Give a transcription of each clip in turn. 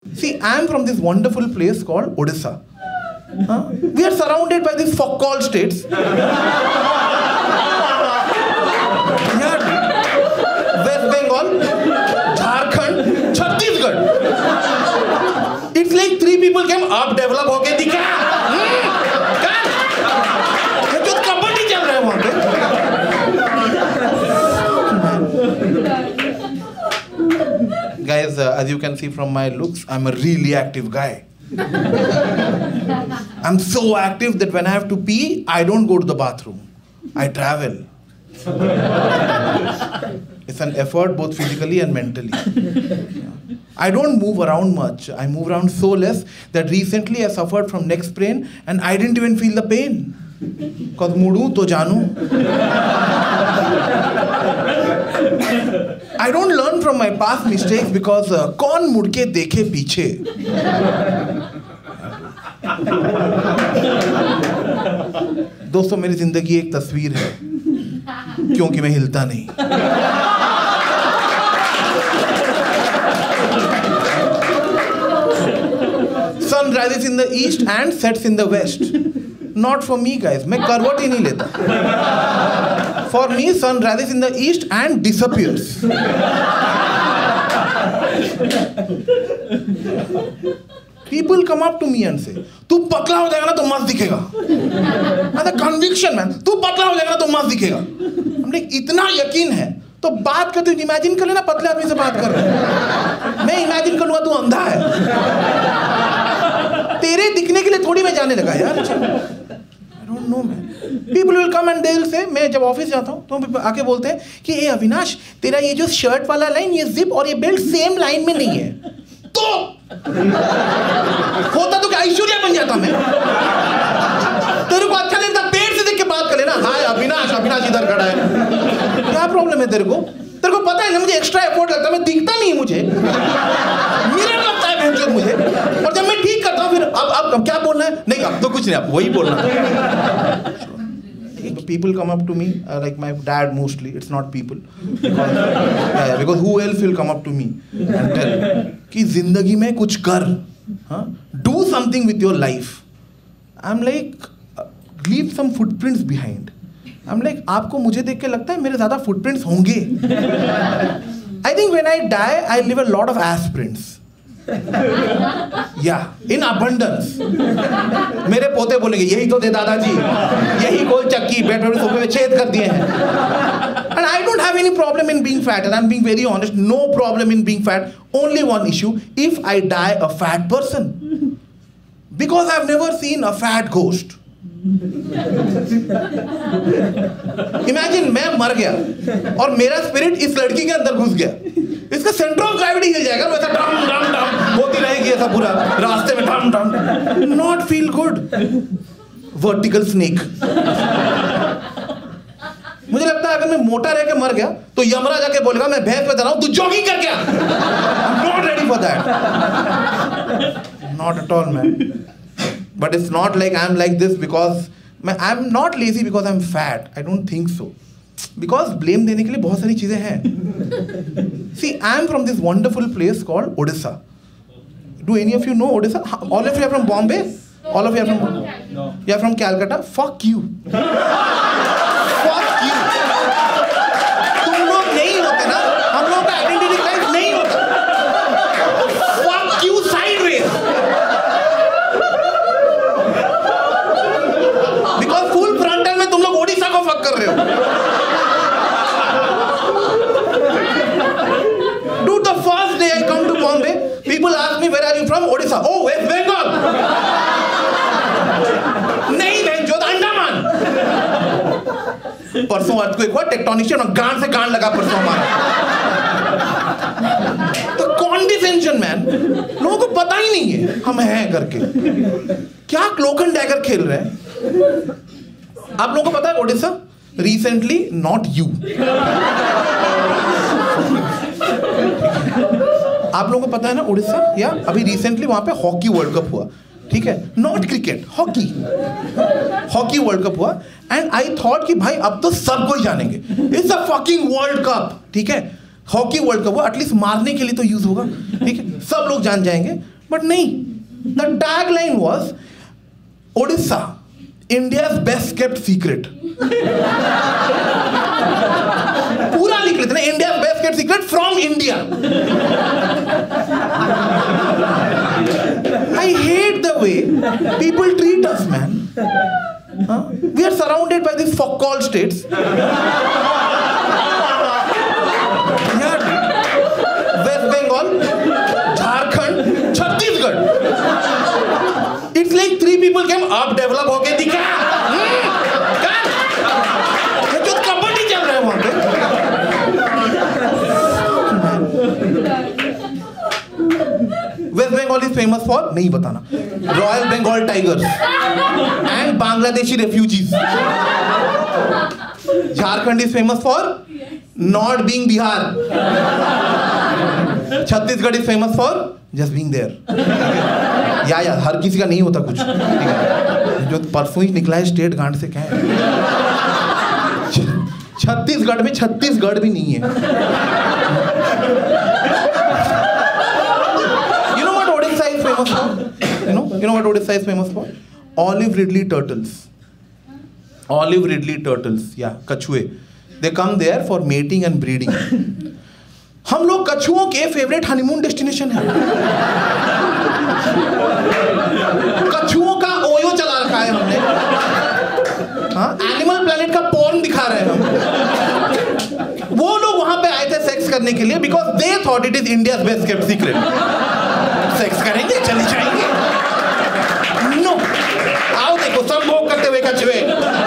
See, I am from this wonderful place called Odisha. We are surrounded by these fuck-all states. West Bengal, Jharkhand, Chhattisgarh. It's like three people came up, develop होके दिखा. ये तो कबड्डी चल रहा है वहाँ पे. Guys, as you can see from my looks, I'm a really active guy. I'm so active that when I have to pee, I don't go to the bathroom. I travel. It's an effort both physically and mentally. I don't move around much. I move around so less that recently I suffered from neck sprain and I didn't even feel the pain. Because mudu to janu. I don't learn from my past mistakes because kaun mudke dekhe piche. दोस्तों मेरी जिंदगी एक तस्वीर है क्योंकि मैं हिलता नहीं. Sun rises in the east and sets in the west. Not for me, guys. मैं करवट ही नहीं लेता. For me, sun rises in the east and disappears. People come up to me and say, तू पतला हो जाएगा ना तो मस्त दिखेगा. The conviction, man. तू पतला हो जाएगा ना तो मस्त दिखेगा. हमने इतना यकीन है तो बात करते इमेजिन कर लेना पतले आदमी से बात कर रहे हैं. मैं इमेजिन करूंगा तू अंधा है. तेरे दिखने के लिए थोड़ी मैं जाने लगा यार. I don't know, man. People will come and they will say, मैं जब ऑफिस जाता हूँ तो आके बोलते हैं कि ए अविनाश तेरा ये जो शर्ट वाला लाइन ये जिप और ये बेल्ट सेम लाइन में नहीं है. तो होता तो क्या ऐश्वर्या बन जाता मैं. तेरे को अच्छा लगता पेड़ से देख के बात कर लेना. हाय अविनाश इधर खड़ा है. क्या प्रॉब्लम है तेरे को पता है ना मुझे एक्स्ट्रा एफर्ट लगता है. मैं दिखता नहीं मुझे मिरर लगता है भैंचोद मुझे. और जब मैं ठीक करता हूँ फिर अब क्या बोलना है. नहीं अब तो कुछ नहीं आप वही बोलना. People come up to me like my dad mostly. It's not people because who else will come up to me and tell कि जिंदगी में कुछ कर. Do something with your life. I'm like leave some footprints behind. I'm like आपको मुझे देख के लगता है मेरे ज़्यादा footprints होंगे. I think when I die I leave a lot of ass prints. Yeah, in abundance. मेरे पोते बोलेंगे यही तो थे दादाजी, यही गोल चक्की बैठे हुए सोफे में छेद कर दिए हैं. And I don't have any problem in being fat, and I'm being very honest. No problem in being fat. Only one issue: if I die a fat person, because I've never seen a fat ghost. Imagine मैं मर गया और मेरा spirit इस लड़की के अंदर घुस गया. इसका सेंटर ऑफ ग्रेविटी हिल जाएगा. वैसा डम डम डम होती रहेगी ऐसा पूरा रास्ते में डम डम. Not feel good. Vertical snake. मुझे लगता है अगर मैं मोटा रह के मर गया तो यमराज आके बोलेगा मैं भैंस पे जा रहा हूं तू जॉगिंग कर गया. Not ready for that. Not at all man. But it's not like I'm like this because I'm not lazy because I'm fat. I don't think so. Because blame देने के लिए बहुत सारी चीजें हैं. See, I'm from this wonderful place called Odisha. Do any of you know Odisha? All of you are from Bombay? All of you are from Bombay? No. You are from Calcutta? Fuck you. Fuck you. तुम लोग नहीं होते ना. हम लोगों का identity crisis नहीं होता. Fuck you sideways. कर रहे हो. Dude, the first day I come to Bombay, people ask me where are you from? Odisha. Oh, West Bengal. नहीं भैंचोद अंडमान. परसों अर्थक्वेक हुआ टेक्टोनिशियन और गांड से गांड लगा परसों हमारा. तो कॉन्डिसेंशन मैन लोगों को पता ही नहीं है हम हैं करके. क्या क्लोक एंड डैगर खेल रहे हैं. आप लोगों को पता है ओडिशा रिसेंटली नॉट यू आप लोगों को पता है ना ओडिशा या अभी रिसेंटली वहां पे हॉकी वर्ल्ड कप हुआ. ठीक है. Not cricket hockey world cup हुआ. एंड आई थॉट कि भाई अब तो सब कोई जानेंगे. It's a fucking world cup. ठीक है. हॉकी वर्ल्ड कप, वो एटलीस्ट मारने के लिए तो यूज होगा, ठीक है, सब लोग जान जाएंगे, बट नहीं। The tag line was Odisha India's best kept secret. पूरा लिख लेते ना, India's best kept secret from India. I hate the way people treat us man. We are surrounded by these fuck-all states. Yeah, West Bengal, Jharkhand, Chhattisgarh. It's like 3 people came up, develop होके दिखा। ये तो कबड्डी चल रहा है वहाँ पे। West Bengal is famous for, नहीं बताना, Royal Bengal Tigers and Bangladeshi refugees. Jharkhand is famous for not being Bihar. Chhattisgarh is famous for just being there. या हर किसी का नहीं होता कुछ, ठीक है? जो परसों ही निकला है स्टेट गांड से क्या है। छत्तीसगढ़ में छत्तीसगढ़ भी नहीं है। Famous for? You know what Odisha is famous for? Olive Ridley turtles. Olive Ridley turtles, yeah, कछुए. They come there for mating and breeding. हम लोग कछुओं के फेवरेट हनीमून डेस्टिनेशन है। कछुओं का ओयो चला रखा है हमने। हाँ, एनिमल प्लेनेट का पॉर्न दिखा रहे हैं हम। वो लोग वहां पे आए थे सेक्स करने के लिए because they thought it is India's best kept secret. Sex करेंगे, चले जाएंगे। नो, आओ देखो संभोग करते हुए कछुए।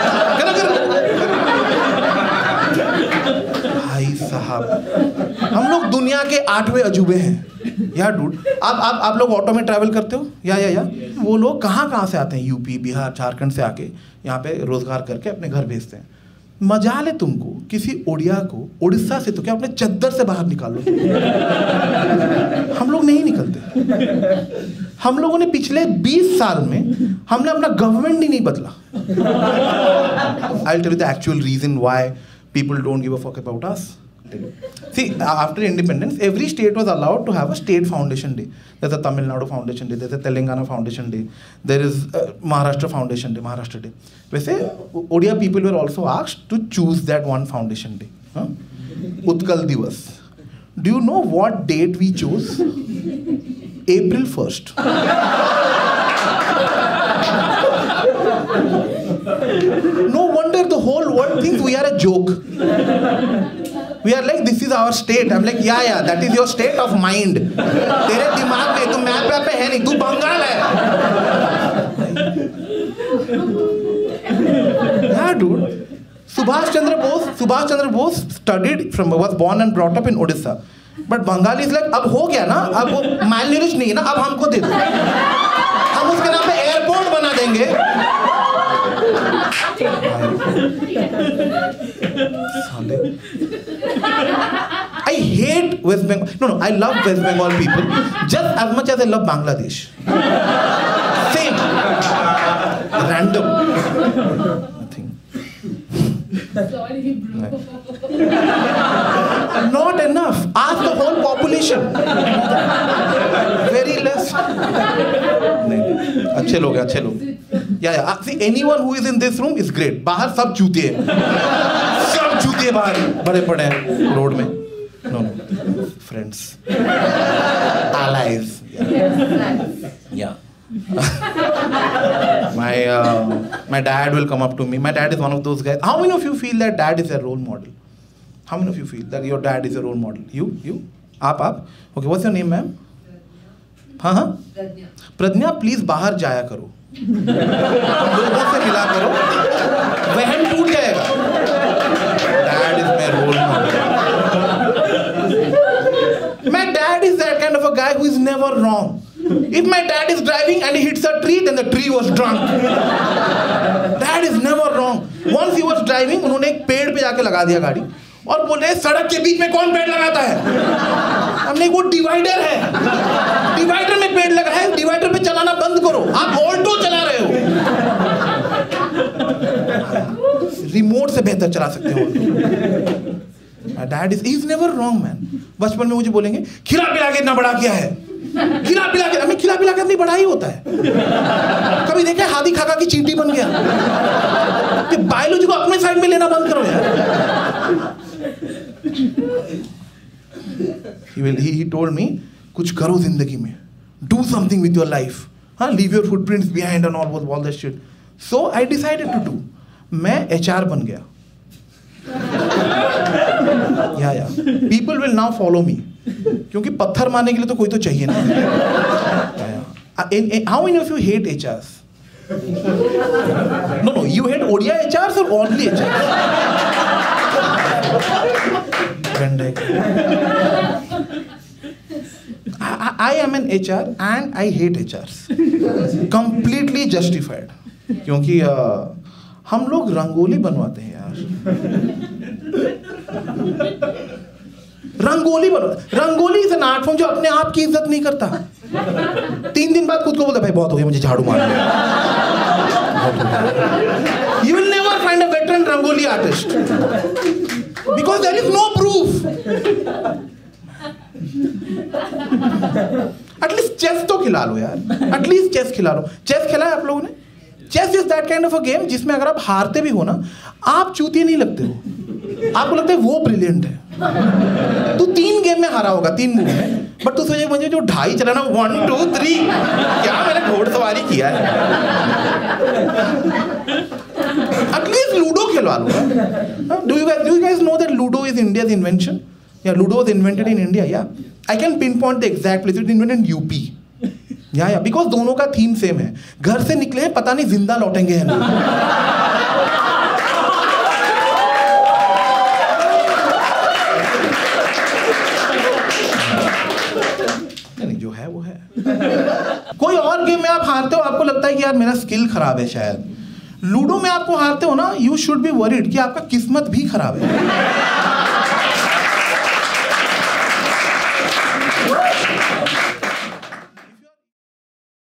भाई साहब, हम लोग दुनिया के 8वें अजूबे हैं यार डूड। आप लोग ऑटो में ट्रैवल करते हो या वो लोग कहाँ से आते हैं, यूपी, बिहार, झारखंड से आके यहाँ पे रोजगार करके अपने घर भेजते हैं। मजा ले तुमको किसी ओडिया को उड़ीसा से तो क्या अपने चद्दर से बाहर निकालो। हम लोग नहीं निकलते। हम लोगों ने पिछले 20 साल में हमने अपना गवर्नमेंट ही नहीं बदला। I'll tell you the actual reason why people don't give a fuck about us. See, after independence, every state was allowed to have a state foundation day. There's a Tamil Nadu Foundation Day, there's a Telangana Foundation Day, there is Maharashtra Foundation Day, Maharashtra Day. वैसे Odia people were also asked to choose that one foundation day. Utkal Divas. Do you know what date we chose? April 1st. No wonder the whole world thinks we are a joke. We are like, this is our state. I'm like, yeah, that is your state of mind. तेरे दिमाग में, तू map पे है नहीं, तू बंगाल है। Yeah, dude. Subhash Chandra Bose studied was born and brought up in Odisha. But Bengali is like, अब हो गया ना, अब वो malnourished नहीं है ना, अब हमको दे दो। हम उसके नाम पे एयरपोर्ट बना देंगे। I hate West Bengal. No, I love West Bengal people just as much as I love Bangladesh. Same. Random. Nothing. Sorry, bro. Not enough. Ask the whole population. Very less. अच्छे लोग हैं, अच्छे लोग। Yeah. See, anyone who is in this room is great. बाहर सब चूतिए हैं। सब चूतिए बाहर बड़े पड़े हैं रोड में। No. Friends. Allies. Yeah. My dad will come up to me. My dad is one of those guys. How many of you feel that dad is a role model? How many of you feel that your dad is a role model? You? आप? Okay, what's your name, ma'am? हाँ? प्रज्ञा, please बाहर जाया करो, लोगों से मिला करो, वहन टूट जाएगा। Dad is my role model. My dad is that kind of a guy who is never wrong. If my dad is driving and he hits a tree, then the tree was drunk. Dad is never wrong. Once he was driving, उन्होंने एक पेड़ पे जाके लगा दिया गाड़ी और बोल रहे सड़क के बीच में कौन पेड़ लगाता है? हमने वो डिवाइडर है, डिवाइडर में पेड़ लगा है, डिवाइडर पे चलाना बंद करो, आप ऑल्टो चला रहे हो। रिमोट से बेहतर चला सकते हो Alto. My dad is, he's never wrong, man. बचपन में मुझे बोलेंगे खिला पिला के इतना बड़ा किया है, खिला पिला के, हमें खिला पिला के अपनी बड़ा ही होता है। कभी देखे हाथी खाका की चींटी बन गया? कि बायोलॉजी को अपने साइड में लेना बंद करो यार। He told me कुछ करो जिंदगी में, do something with your life, हाँ, leave your footprints behind and all that shit. So I decided to do. मैं HR बन गया। Yeah. People will now follow me. क्योंकि पत्थर मारने के लिए तो कोई तो चाहिए ना। How many of you hate HRs? No, you hate ODI HRs or only HRs? I am an HR and I hate HRs. Completely justified. क्योंकि हम लोग रंगोली बनवाते हैं यार। Rangoli is an art form जो अपने आप की इज्जत नहीं करता। 3 दिन बाद खुद को बोलता भाई बहुत हो गया, मुझे झाड़ू मारना है। You will never find a veteran rangoli artist because there is no proof. At least chess तो खिला लो यार, एटलीस्ट चेस खिला लो। चेस खेला है आप लोगों ने? Chess is that kind of a game जिसमें अगर आप हारते भी हो ना, आप चूतिए नहीं लगते हो, आपको लगता है वो ब्रिलियंट है। तू 3 गेम में हारा होगा, 3 मूव में, बट तू सोचे मुझे जो 2.5 चलाना 1 2 3, क्या मैंने घोड़सवारी किया है। एटलीस्ट लूडो खिलवा लो। Do you guys know that Ludo is India's invention? Yeah, Ludo was invented in India. Yeah, I can pinpoint the exact place. It was invented in UP. Yeah, because दोनों का theme same है। घर से निकले हैं, पता नहीं जिंदा लौटेंगे या नहीं। नहीं, जो है वो है। कोई और गेम में आप हारते हो, आपको लगता है कि यार मेरा स्किल खराब है शायद। लूडो में आपको हारते हो ना, यू शुड बी वरीड कि आपका किस्मत भी खराब है।